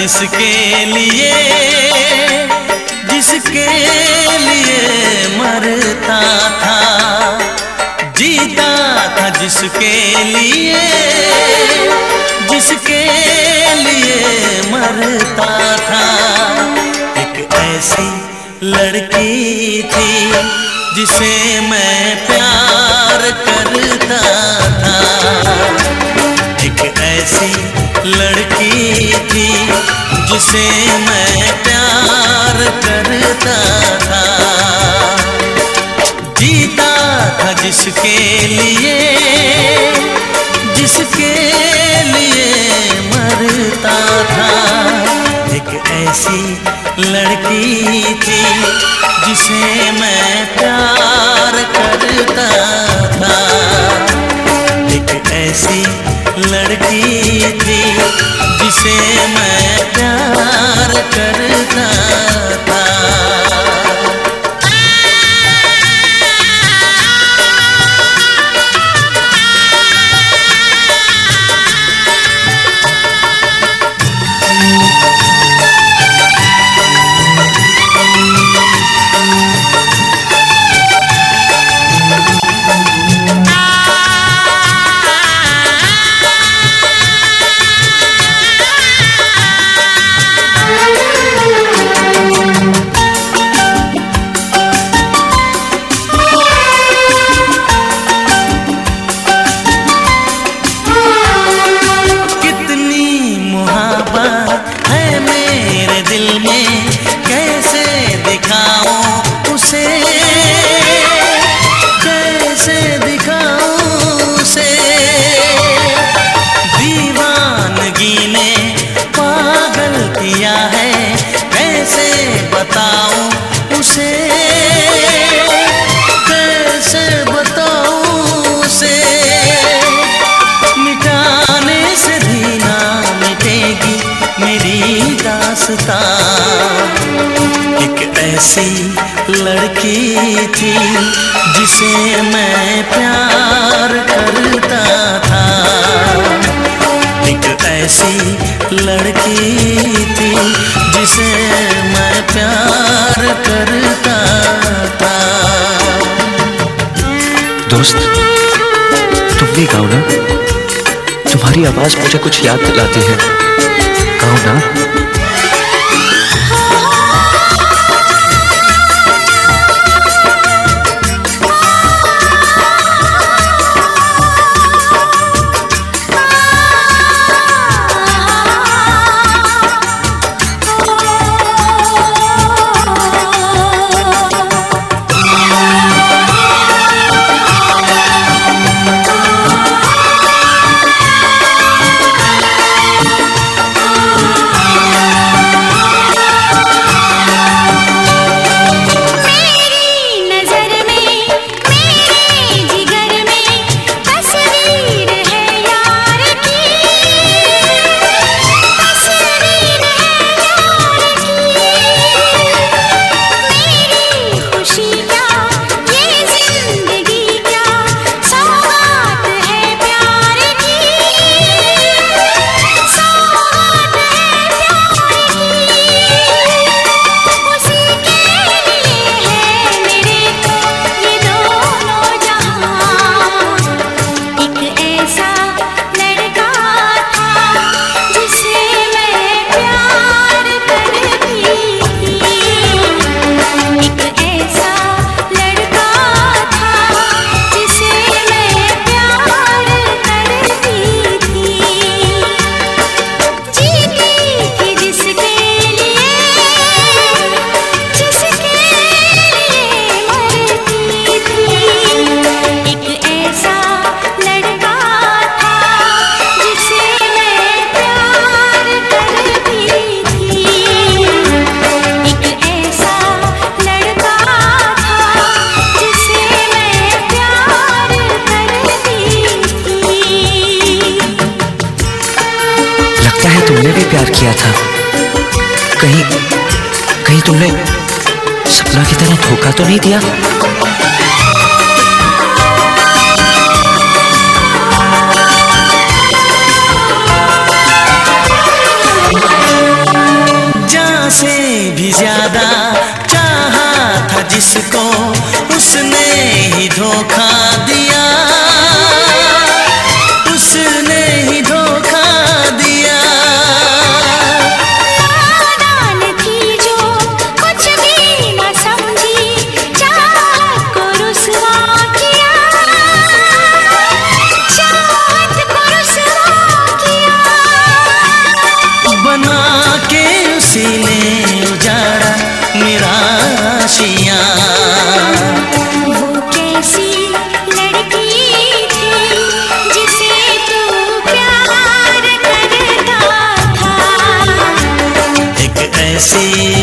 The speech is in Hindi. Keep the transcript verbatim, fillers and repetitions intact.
जिसके लिए जिसके लिए मरता था, जीता था जिसके लिए जिसके लिए मरता था। एक ऐसी लड़की थी जिसे मैं प्यार करता था, एक ऐसी लड़की थी जिसे मैं प्यार करता था। जीता था जिसके लिए जिसके लिए मरता था। एक ऐसी लड़की थी जिसे मैं प्यार करता था, एक ऐसी लड़की थी जिसे मैं प्यार करता था। एक ऐसी लड़की थी जिसे मैं प्यार करता था, एक ऐसी लड़की थी जिसे मैं प्यार करता था। दोस्त, तुम भी गाओ ना, तुम्हारी आवाज मुझे कुछ याद दिलाती है, गाओ ना। तुमने भी प्यार किया था, कहीं कहीं तुमने सपना की तरह धोखा तो नहीं दिया? ऐसी